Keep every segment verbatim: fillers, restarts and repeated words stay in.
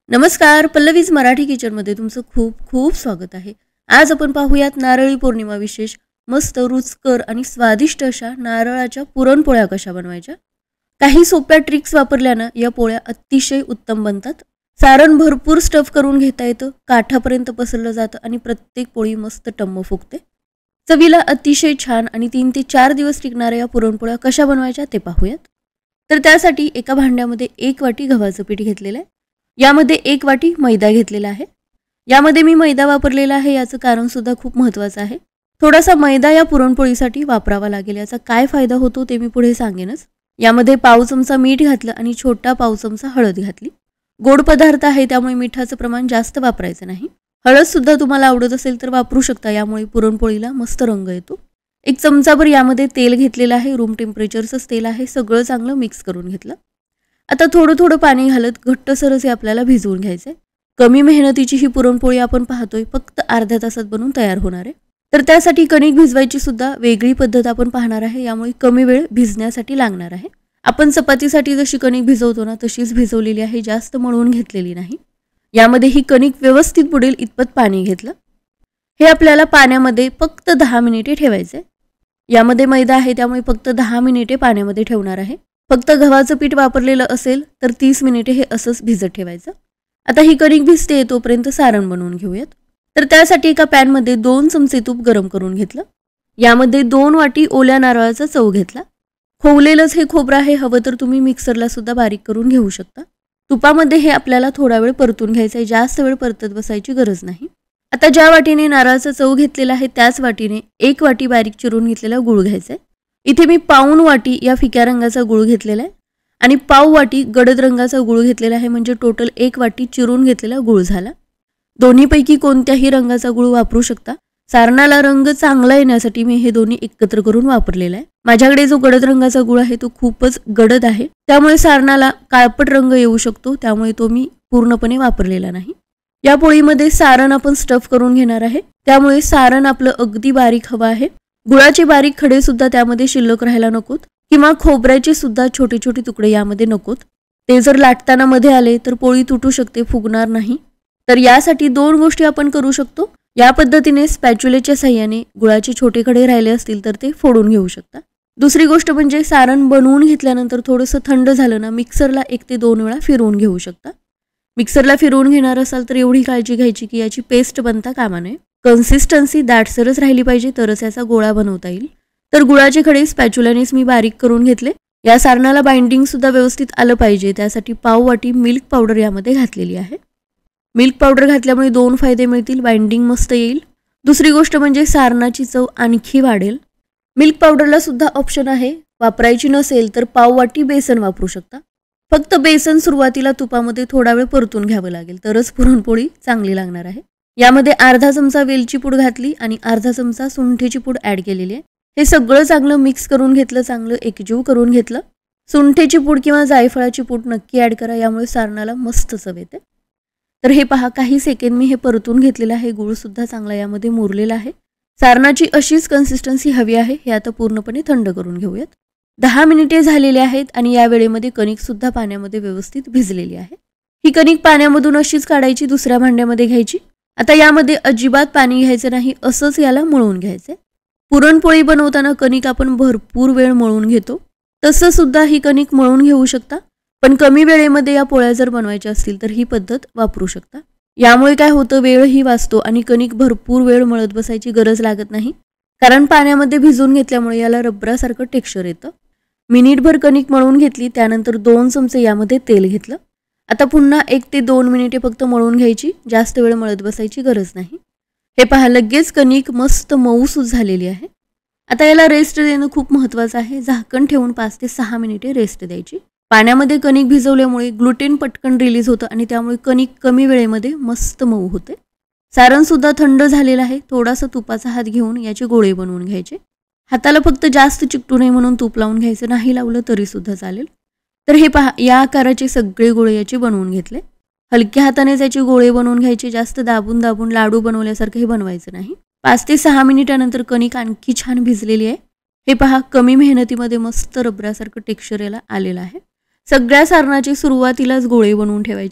नमस्कार, पल्लवीज मराठी किचनमध्ये तुमचं खूप खूप स्वागत आहे। आज आपण पाहूयात नारळी पौर्णिमा विशेष मस्त रुचकर आणि स्वादिष्ट अशा नारळाच्या पुरणपोळ्या कशा बनवायच्या। काही सोप्या ट्रिक्स वापरल्यानं या पोळ्या अतिशय उत्तम बनतात। सारण भरपूर स्टफ करून घेता येतं, काठापर्यंत पसरलं जातं आणि प्रत्येक पोळी मस्त टम्म फुगते। चवीला अतिशय छान आणि तीन ते चार दिवस टिकणाऱ्या या पुरणपोळ्या कशा बनवायच्या ते पाहूयात। तर त्यासाठी एका भांड्यामध्ये एक वाटी गव्हाचं पीठ घेतलेलं आहे। यामध्ये एक वाटी मैदा घेतलेला आहे। यामध्ये मी मैदा वापरलेला आहे, याचं कारण सुद्धा खूप महत्त्वाचं आहे। थोडासा मैदा या पुरणपोळीसाठी वापरावा लागेल। याचा काय फायदा होतो ते मी पुढे सांगेनच। यामध्ये पाव चमचा मीठ घातलं आणि छोटा पाव चमचा हळद घातली। गोड पदार्थ आहे त्यामुळे मिठाचं प्रमाण जास्त वापरायचं नाही। हळद सुद्धा तुम्हाला आवडत असेल तर वापरू शकता, यामुळे पुरणपोळीला मस्त रंग येतो। एक चमचाभर यामध्ये तेल घेतलेलं आहे, रूम टेम्परेचरचंच तेल आहे। सगळं चांगलं मिक्स करून घेतलं। आता थोडं थोडं पाणी घालत घट्टसर असे आपल्याला भिजवून घ्यायचे। कमी मेहनतीची ही पुरणपोळी आपण पाहतोय फक्त अर्ध्या तासात बनवून तयार होणार आहे। तर त्यासाठी कणिक भिजवायची सुद्धा वेगळी पद्धत आपण पाहणार आहे, यामुळे कमी वेळ भिजण्यासाठी लागणार आहे। आपण चपातीसाठी जशी कणिक भिजवतो ना तशीच भिजवलेली आहे, जास्त मळून घेतलेली नाही। यामध्ये ही कणिक व्यवस्थित बुडेल इतपत पाणी घेतलं। हे आपल्याला पाण्यामध्ये फक्त दहा मिनिटे ठेवायचे। यामध्ये मैदा आहे त्यामुळे फक्त दहा मिनिटे पाण्यामध्ये ठेवणार आहे। फक्त गव्हाचं पीठ वापरलेलं असेल तर तीस मिनिटे हे असंच भिजत ठेवायचं। आता ही कणिक भिजते तोपर्यंत सारण बनवून घेऊयात। तर त्यासाठी एका पॅनमध्ये दोन चमचे तूप गरम करून घेतलं। यामध्ये दोन वाटी ओल्या नारळाचा चव घेतला। खोवलेलंच हे खोबरं आहे, हवं तर तुम्ही मिक्सरला सुद्धा बारीक करून घेऊ शकता। तुपामध्ये हे आपल्याला थोडा वेळ परतून घ्यायचं आहे, जास्त वेळ परतत बसायची गरज नाही। आता ज्या वाटीने नारळाचा चव घेतलेला आहे त्याच वाटीने एक वाटी बारीक चिरून घेतलेला गूळ घ्यायचा आहे। इथे मी पाऊण वाटी या फिक्या रंगाचा गूळ घेतलेला आहे आणि पाव वाटी गडद रंगाचा गूळ घेतलेला आहे, म्हणजे टोटल एक वाटी चिरून घेतलेला गूळ झाला। दोन्हीपैकी कोणत्याही रंगाचा गूळ वापरू शकता। सारणाला रंग चांगला येण्यासाठी मी हे दोन्ही एकत्र करून वापरलेला आहे। माझ्याकडे जो गडद रंगाचा गूळ आहे तो खूपच गडद आहे, त्यामुळे सारणाला काळपट रंग येऊ शकतो, त्यामुळे तो मी पूर्णपणे वापरलेला नाही। या पोळीमध्ये सारण आपण स्टफ करून घेणार आहे, त्यामुळे सारण आपलं अगदी बारीक हवं आहे। गुळाचे बारीक खडे सुद्धा त्यामध्ये शिल्लक राहायला नकोत, किंवा खोबऱ्याचे सुद्धा छोटे छोटे तुकडे यामध्ये नकोत। ते जर लाटताना मध्ये आले तर पोळी तुटू शकते, फुगणार नाही। तर यासाठी दोन गोष्टी आपण करू शकतो। या पद्धतीने स्पॅच्युलेच्या साहाय्याने गुळाचे छोटे खडे राहिले असतील तर ते फोडून घेऊ शकता। दुसरी गोष्ट म्हणजे सारण बनवून घेतल्यानंतर थोडंसं थंड झालं ना मिक्सरला एक ते दोन वेळा फिरवून घेऊ शकता। मिक्सरला फिरवून घेणार असाल तर एवढी काळजी घ्यायची की याची पेस्ट बनता कामा नये। कन्सिस्टन्सी दाटसरच राहिली पाहिजे, तरच याचा गोळा बनवता येईल। तर गुळाचे खडे स्पॅच्युलानेच मी बारीक करून घेतले। या सारणाला बाइंडिंग सुद्धा व्यवस्थित आलं पाहिजे, त्यासाठी पाव वाटी मिल्क पावडर यामध्ये घातलेली आहे। मिल्क पावडर घातल्यामुळे दोन फायदे मिळतील, बाइंडिंग मस्त येईल। दुसरी गोष्ट म्हणजे सारणाची चव आणखी वाढेल। मिल्क पावडरला सुद्धा ऑप्शन आहे, वापरायची नसेल तर पाव वाटी बेसन वापरू शकता। फक्त बेसन सुरुवातीला तुपामध्ये थोडा वेळ परतून घ्यावं लागेल, तरच पुरणपोळी चांगली लागणार आहे। यामध्ये अर्धा चमचा वेलची पूड घातली आणि अर्धा चमचा सुंठीची पूड ऍड केलेली आहे। हे सगळं चांगलं मिक्स करून घेतलं, चांगलं एकजीव करून घेतलं। सुंठीची पूड किंवा जायफळाची पूड नक्की ऍड करा, यामुळे सारणाला मस्त चव येते। तर हे पहा, काही सेकंद मी हे परतून घेतलेलं आहे। गूळ सुद्धा चांगला यामध्ये मुरलेला आहे। सारणाची अशीच कन्सिस्टन्सी हवी आहे। हे आता पूर्णपणे थंड करून घेऊयात। दहा मिनिटे झालेली आहेत आणि या वेळेमध्ये कणिक सुद्धा पाण्यामध्ये व्यवस्थित भिजलेली आहे। ही कणिक पाण्यामधून अशीच काढायची, दुसऱ्या भांड्यामध्ये घ्यायची। आता यामध्ये अजिबात पाणी घ्यायचं नाही, असंच याला मळून घ्यायचं। पुरणपोळी बनवताना कणिक आपण भरपूर वेळ मळून घेतो, तसं सुद्धा ही कणिक मळून घेऊ शकता। पण कमी वेळेमध्ये या पोळ्या जर बनवायच्या असतील तर ही पद्धत वापरू शकता। यामुळे काय होतं, वेळही वाचतो आणि कणिक भरपूर वेळ मळत बसायची गरज लागत नाही, कारण पाण्यामध्ये भिजवून घेतल्यामुळे याला रबरासारखं टेक्स्चर येतं। मिनिटभर कणिक मळून घेतली, त्यानंतर दोन चमचे यामध्ये तेल घेतलं। आता पुन्हा एक ते दोन मिनिटे फक्त मळून घ्यायची, जास्त वेळ मळत बसायची गरज नाही। हे पहा, लगेच कणिक मस्त मऊसूत झालेली आहे। आता याला रेस्ट देणं खूप महत्त्वाचं आहे। झाकण ठेवून पाच ते सहा मिनिटे रेस्ट द्यायची। पाण्यामध्ये कणिक भिजवल्यामुळे ग्लुटेन पटकन रिलीज होतं आणि त्यामुळे कणिक कमी वेळेमध्ये मस्त मऊ होते। सारण सुद्धा थंड झालेलं आहे। थोडासा तुपाचा हात घेऊन याचे गोळे बनवून घ्यायचे। हाताला फक्त जास्त चिकटू नये म्हणून तूप लावून घ्यायचं, नाही लावलं तरी सुद्धा चालेल। तर हे पहा, या आकाराचे सगळे गोळे याचे बनवून घेतले। हलक्या हाताने याचे गोळे बनवून घ्यायचे, जास्त दाबून दाबून लाडू बनवल्यासारखं हे बनवायचं नाही। पाच ते सहा मिनिटानंतर कणिक आणखी छान भिजलेली आहे। हे पहा, कमी मेहनतीमध्ये मस्त रबरासारखं टेक्स्चर याला आलेलं आहे। सगळ्या सारणाचे सुरुवातीलाच गोळे बनवून ठेवायचे।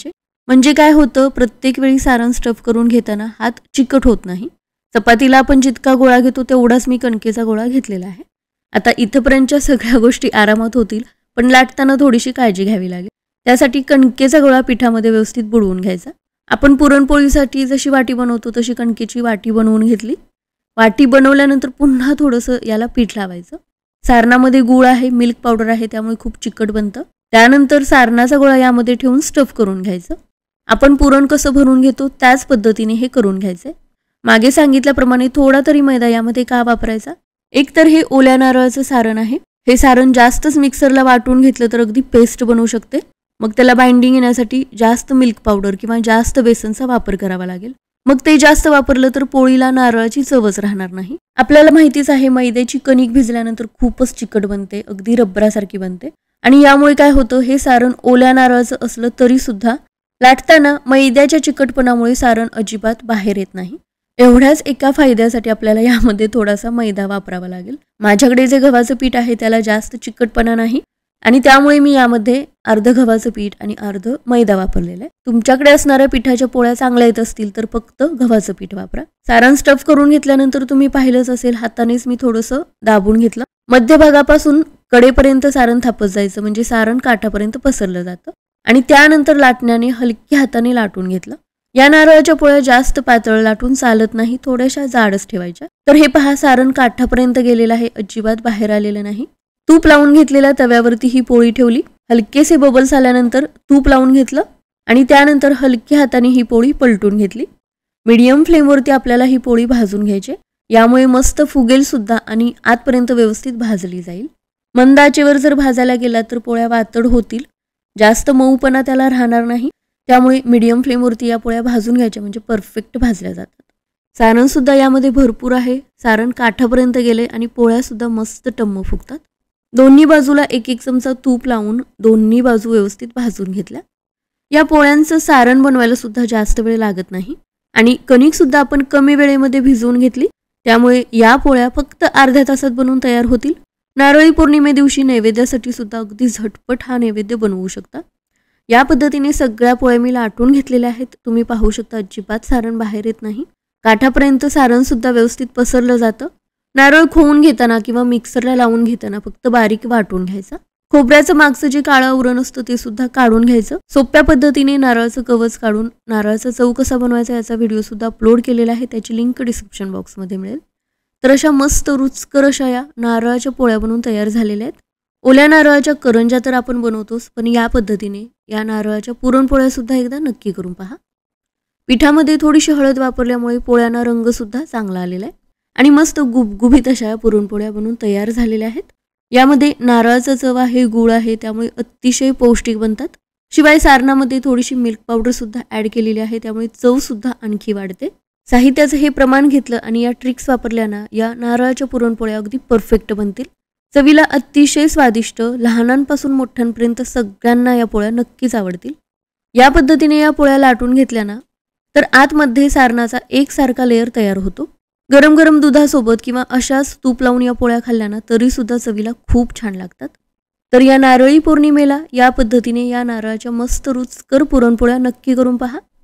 म्हणजे काय होतं, प्रत्येक वेळी सारण स्टफ करून घेताना हात चिकट होत नाही. चपातीला आपण जितका गोळा घेतो तेवढाच मी कणकेचा गोळा घेतलेला आहे. आता इथपर्यंतच्या सगळ्या गोष्टी आरामात होतील, पण लाटताना थोडीशी काळजी घ्यावी लागेल. त्यासाठी कणकेचा गोळा पिठामध्ये व्यवस्थित बुडवून घ्यायचा. आपण पुरणपोळीसाठी जशी वाटी बनवतो तशी कणकेची वाटी बनवून घेतली. वाटी बनवल्यानंतर पुन्हा थोडंसं याला पीठ लावायचं. सारणामध्ये गूळ आहे, मिल्क पावडर आहे, त्यामुळे खूप चिकट बनतं. त्यानंतर सारणाचा गोळा यामध्ये ठेवून स्टफ करून घ्यायचं. आपण पुरण कसं भरून घेतो त्याच पद्धतीने हे करून घ्यायचंय. मागे सांगितल्याप्रमाणे थोडा तरी मैदा यामध्ये का वापरायचा? एक तर हे ओल्या नारळाचं सारण आहे. हे सारण जास्तच मिक्सरला वाटून घेतलं तर अगदी पेस्ट बनवू शकते. मग त्याला बाइंडिंग येण्यासाठी जास्त मिल्क पावडर किंवा जास्त बेसनचा वापर करावा लागेल. मग ते जास्त वापरलं तर पोळीला नारळाची चवच राहणार नाही. आपल्याला माहितीच आहे, मैद्याची कणिक भिजल्यानंतर खूपच चिकट बनते, अगदी रबरासारखी बनते. आणि यामुळे काय होतं, हे सारण ओल्या नारळाचं असलं तरी सुद्धा लाटताना मैद्याच्या चिकटपणामुळे सारण अजिबात बाहेर येत नाही. एवढ्याच एका फायद्यासाठी आपल्याला यामध्ये थोडासा मैदा वापरावा लागेल. माझ्याकडे जे गव्हाचं पीठ आहे त्याला जास्त चिकटपणा नाही आणि त्यामुळे मी यामध्ये अर्ध गव्हाचं पीठ आणि अर्ध मैदा वापरलेलं आहे. तुमच्याकडे असणाऱ्या पिठाच्या पोळ्या चांगल्या येत असतील तर फक्त गव्हाचं पीठ वापरा. सारण स्टफ करून घेतल्यानंतर तुम्ही पाहिलंच असेल, हातानेच मी थोडंसं दाबून घेतलं. मध्यभागापासून कडेपर्यंत सारण थापत जायचं, म्हणजे सारण काठापर्यंत पसरलं जातं. आणि त्यानंतर लाटण्याने हलक्या हाताने लाटून घेतलं. या नारळाच्या पोळ्या जास्त पातळ लाटून चालत नाही, थोड्याशा जाडच ठेवायच्या. तर हे पहा, सारण काठापर्यंत गेलेलं आहे, अजिबात बाहेर आलेलं नाही. तूप लावून घेतलेल्या तव्यावरती ही पोळी ठेवली. हलकेसे बबल्स आल्यानंतर तूप लावून घेतलं आणि त्यानंतर हलक्या हाताने ही पोळी पलटून घेतली. मीडियम फ्लेमवरती आपल्याला ही पोळी भाजून घ्यायची. यामुळे मस्त फुगेल सुद्धा आणि आतपर्यंत व्यवस्थित भाजली जाईल. मंद आचेवर जर भाजायला गेला तर पोळ्या वातड होतील, जास्त मऊपणा त्याला राहणार नाही. त्यामुळे मीडियम फ्लेमवरती या पोळ्या भाजून घ्यायच्या, म्हणजे परफेक्ट भाजल्या जातात. सारण सुद्धा यामध्ये भरपूर आहे. सारण काठापर्यंत गेले आणि पोळ्या सुद्धा मस्त टम्म फुगतात. दोन्ही बाजूला एक एक चमचा तूप लावून दोन्ही बाजू व्यवस्थित भाजून घेतल्या. या पोळ्यांचं सारण बनवायला सुद्धा जास्त वेळ लागत नाही आणि कणिक सुद्धा आपण कमी वेळेमध्ये भिजवून घेतली. त्यामुळे या पोळ्या फक्त अर्ध्या तासात बनवून तयार होतील. नारळी पौर्णिमे दिवशी नैवेद्यासाठी सुद्धा अगदी झटपट हा नैवेद्य बनवू शकता. या पद्धतीने सगळ्या पोळ्या मी लाटून घेतलेल्या आहेत. तुम्ही पाहू शकता, अजिबात सारण बाहेर येत नाही. काठापर्यंत सारण सुद्धा व्यवस्थित पसरलं जातं. नारळ खोवून घेताना किंवा मिक्सरला लावून घेताना फक्त बारीक वाटून घ्यायचा. खोबऱ्याचं मागचं जे काळं आवरण असतं ते सुद्धा काढून घ्यायचं. सोप्या पद्धतीने नारळाचं कवच काढून नारळाचा चव कसा बनवायचा याचा व्हिडिओ सुद्धा अपलोड केलेला आहे, त्याची लिंक डिस्क्रिप्शन बॉक्समध्ये मिळेल. तर अशा मस्त रुचकर अशा या नारळाच्या पोळ्या बनवून तयार झालेल्या आहेत. ओल्या नारळाच्या करंज्या तर आपण बनवतोच, पण या पद्धतीने या नारळाच्या पुरणपोळ्या सुद्धा एकदा नक्की करून पहा. पिठामध्ये थोडीशी हळद वापरल्यामुळे पोळ्यांना रंग सुद्धा चांगला आलेला आहे आणि मस्त गुबगुबीत अशा पुरणपोळ्या बनवून तयार झालेल्या आहेत. यामध्ये नारळाचा चव आहे, गूळ आहे, त्यामुळे अतिशय पौष्टिक बनतात. शिवाय सारणामध्ये थोडीशी मिल्क पावडर सुद्धा ऍड केलेली आहे, त्यामुळे चव सुद्धा आणखी वाढते. साहित्याचं हे प्रमाण घेतलं आणि या ट्रिक्स वापरल्यानं या नारळाच्या पुरणपोळ्या अगदी परफेक्ट बनतील. चवीला अतिशय स्वादिष्ट, लहानांपासून मोठ्यांपर्यंत सगळ्यांना या पोळ्या नक्कीच आवडतील. या पद्धतीने या पोळ्या लाटून घेतल्यानं तर आतमध्ये सारणाचा एकसारखा लेअर तयार होतो. गरम गरम दुधासोबत किंवा अशाच तूप लावून या पोळ्या खाल्ल्यानं तरी सुद्धा चवीला खूप छान लागतात. तर या नारळी पौर्णिमेला या पद्धतीने या नारळाच्या मस्त रुचकर पुरणपोळ्या नक्की करून पहा.